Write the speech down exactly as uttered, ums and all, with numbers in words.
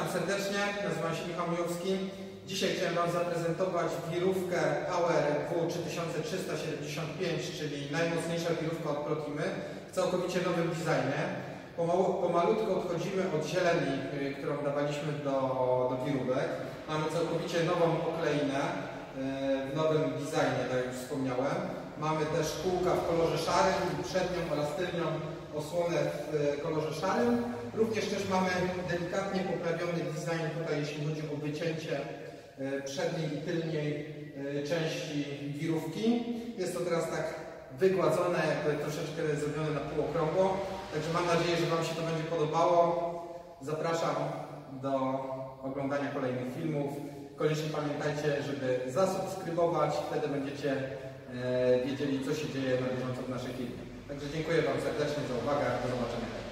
Witam serdecznie, nazywam się Michał Mijowski. Dzisiaj chciałem Wam zaprezentować wirówkę Power W trzy tysiące trzysta siedemdziesiąt pięć, czyli najmocniejsza wirówka od Protimy w całkowicie nowym designie. Pomalu, pomalutko odchodzimy od zieleni, którą dawaliśmy do, do wirówek. Mamy całkowicie nową okleinę w nowym designie, tak jak już wspomniałem. Mamy też kółka w kolorze szarym i przednią oraz tylnią osłonę w kolorze szarym. Również też mamy delikatnie poprawiony design tutaj, jeśli chodzi o wycięcie przedniej i tylniej części wirówki. Jest to teraz tak wygładzone, jakby troszeczkę zrobione na półokrągło. Także mam nadzieję, że Wam się to będzie podobało. Zapraszam do oglądania kolejnych filmów. Koniecznie pamiętajcie, żeby zasubskrybować, wtedy będziecie wiedzieli, co się dzieje na bieżąco w naszych filmach. Także dziękuję Wam serdecznie za uwagę. Do zobaczenia.